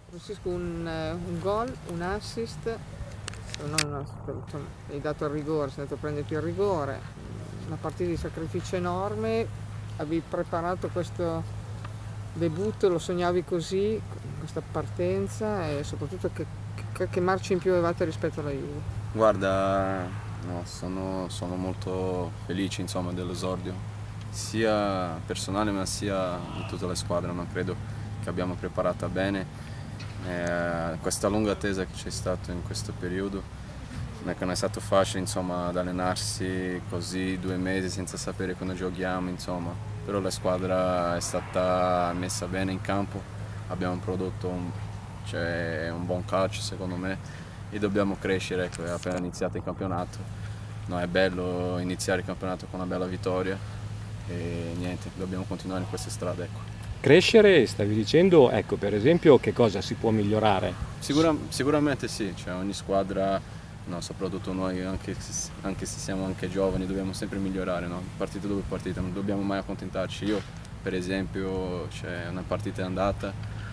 Francisco, un gol, un assist, insomma, hai dato il rigore, sei andato a prenderti il rigore, una partita di sacrificio enorme, avevi preparato questo debutto, lo sognavi così, questa partenza e soprattutto che marcia in più avevate rispetto alla Juve? Guarda, no, sono molto felice insomma, dell'esordio, sia personale ma sia di tutta la squadra, no? Credo che abbiamo preparata bene. Questa lunga attesa che c'è stata in questo periodo non è stato facile insomma, ad allenarsi così 2 mesi senza sapere quando giochiamo, insomma. Però la squadra è stata messa bene in campo, abbiamo prodotto un buon calcio secondo me e dobbiamo crescere, ecco, è appena iniziato il campionato, no, è bello iniziare il campionato con una bella vittoria e niente, dobbiamo continuare in questa strada, ecco. Crescere, stavi dicendo, ecco per esempio che cosa si può migliorare? Sicuramente sì, cioè, ogni squadra, no, soprattutto noi, anche se siamo anche giovani, dobbiamo sempre migliorare, no? Partita dopo partita, non dobbiamo mai accontentarci. Io per esempio c'è una partita andata,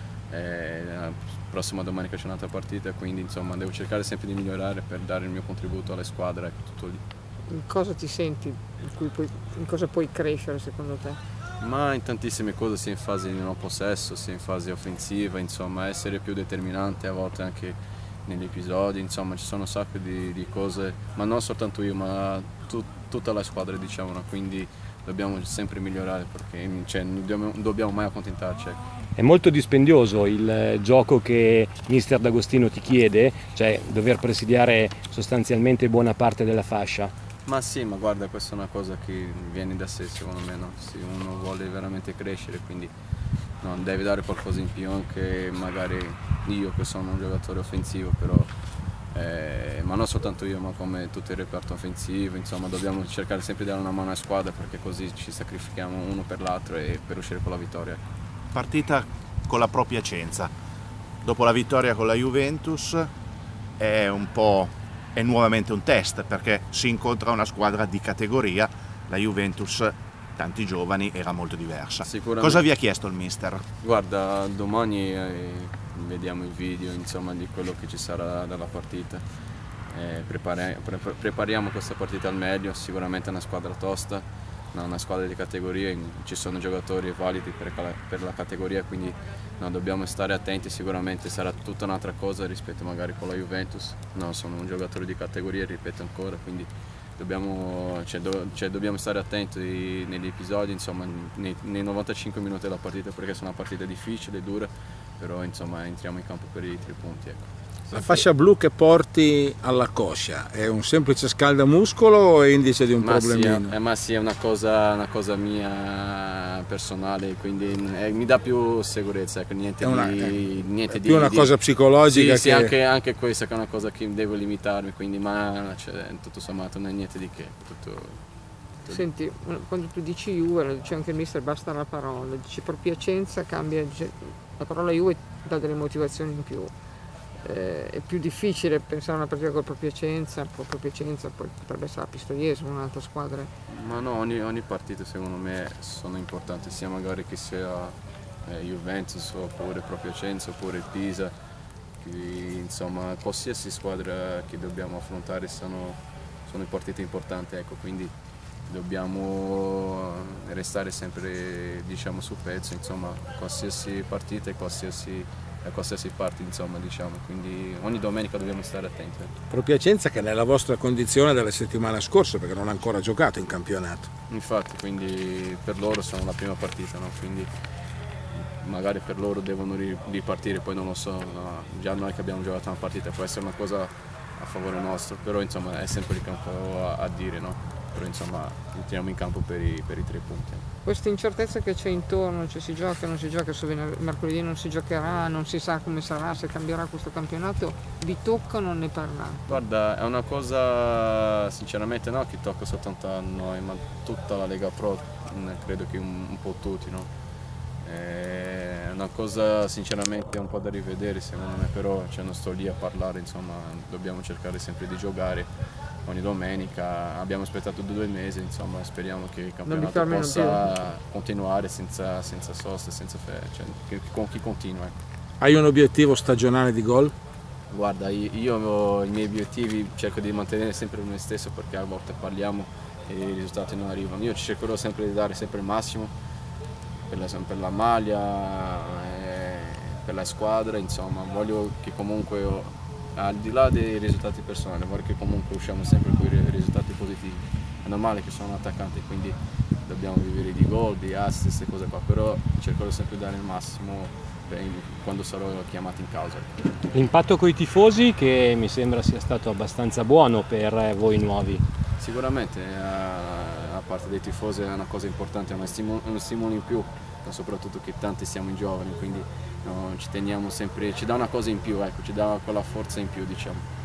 la prossima domenica c'è un'altra partita, quindi insomma devo cercare sempre di migliorare per dare il mio contributo alla squadra, ecco, tutto lì. In cosa ti senti, in cosa puoi crescere secondo te? Ma in tantissime cose, sia in fase di non possesso, sia in fase offensiva, insomma essere più determinante a volte anche negli episodi, insomma ci sono un sacco di cose, ma non soltanto io, ma tutta la squadra diciamo, no? Quindi dobbiamo sempre migliorare perché cioè, non dobbiamo mai accontentarci. Ecco. È molto dispendioso il gioco che mister D'Agostino ti chiede, cioè dover presidiare sostanzialmente buona parte della fascia. Ma sì, ma guarda, questa è una cosa che viene da sé secondo me, no? Se uno vuole veramente crescere, quindi no, deve dare qualcosa in più, anche magari io che sono un giocatore offensivo, però, ma non soltanto io, ma come tutto il reparto offensivo, insomma dobbiamo cercare sempre di dare una mano alla squadra perché così ci sacrifichiamo uno per l'altro e per uscire con la vittoria. Partita con la propria Piacenza, dopo la vittoria con la Juventus è nuovamente un test perché si incontra una squadra di categoria, la Juventus, tanti giovani, era molto diversa. Cosa vi ha chiesto il mister? Guarda, domani vediamo il video insomma, di quello che ci sarà dalla partita. Prepariamo questa partita al meglio, sicuramente è una squadra tosta, una squadra di categoria, ci sono giocatori validi per la categoria, quindi no, dobbiamo stare attenti, sicuramente sarà tutta un'altra cosa rispetto magari con la Juventus. No, sono un giocatore di categoria, ripeto ancora, quindi dobbiamo stare attenti negli episodi, insomma, nei 95 minuti della partita perché è una partita difficile, dura, però insomma entriamo in campo per i 3 punti. Ecco. La fascia blu che porti alla coscia è un semplice scaldamuscolo o è indice di un problemino? Ma sì, è una cosa mia personale, quindi mi dà più sicurezza, ecco, niente è più una cosa psicologica. Sì, che... anche questa che è una cosa che devo limitarmi, quindi ma cioè, tutto sommato non è niente di che. Senti, quando tu dici Juve, lo dice anche il mister, basta la parola, dici per Piacenza cambia, la parola Juve dà delle motivazioni in più. È più difficile pensare a una partita col Piacenza, poi potrebbe essere la Pistoiese, un'altra squadra. Ma no, ogni partita secondo me sono importanti, sia magari che sia Juventus oppure Piacenza oppure il Pisa, insomma qualsiasi squadra che dobbiamo affrontare sono partite importanti, ecco, quindi dobbiamo restare sempre diciamo sul pezzo, insomma qualsiasi partita e qualsiasi parte, insomma, diciamo, quindi ogni domenica dobbiamo stare attenti. Pro Piacenza che è nella vostra condizione della settimana scorsa perché non ha ancora giocato in campionato. Infatti, quindi per loro sono la prima partita, no? Quindi magari per loro devono ripartire, poi non lo so, no? Già noi che abbiamo giocato una partita può essere una cosa a favore nostro, però insomma è sempre il campo a dire, no? Però insomma entriamo in campo per i 3 punti. Questa incertezza che c'è intorno, cioè si gioca, non si gioca, mercoledì non si giocherà, non si sa come sarà, se cambierà questo campionato, vi tocca o non ne parlate? Guarda, è una cosa sinceramente no, che tocca soltanto a noi, ma tutta la Lega Pro, credo che un po' tutti, no? È una cosa sinceramente un po' da rivedere secondo me, però cioè, non sto lì a parlare, insomma dobbiamo cercare sempre di giocare ogni domenica, abbiamo aspettato 2 mesi, insomma speriamo che il campionato possa continuare senza sosta, senza cioè, con chi continua. Hai un obiettivo stagionale di gol? Guarda, io i miei obiettivi cerco di mantenere sempre me stesso, perché a volte parliamo e i risultati non arrivano. Io cercherò sempre di dare sempre il massimo per la maglia, per la squadra, insomma, voglio che comunque, al di là dei risultati personali, voglio che comunque usciamo sempre con i risultati positivi. È normale che sono un attaccante, quindi dobbiamo vivere di gol, di assist e cose qua, però cercherò sempre di dare il massimo quando sarò chiamato in causa. L'impatto con i tifosi, che mi sembra sia stato abbastanza buono per voi nuovi. Sicuramente, a parte dei tifosi è una cosa importante, è uno stimolo in più, soprattutto che tanti siamo in giovani, quindi ci teniamo sempre, ci dà una cosa in più, ecco, ci dà quella forza in più, diciamo.